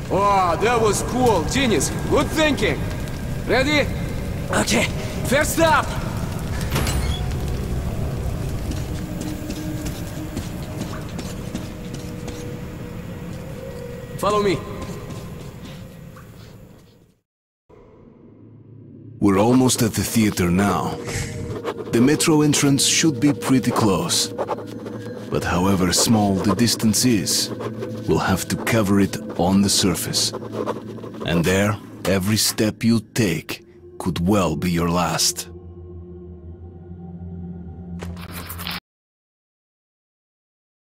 Oh, that was cool. Genius. Good thinking. Ready? Okay. First stop. Follow me. We're almost at the theater now. The metro entrance should be pretty close. But however small the distance is, we'll have to cover it on the surface. And there, every step you take could well be your last.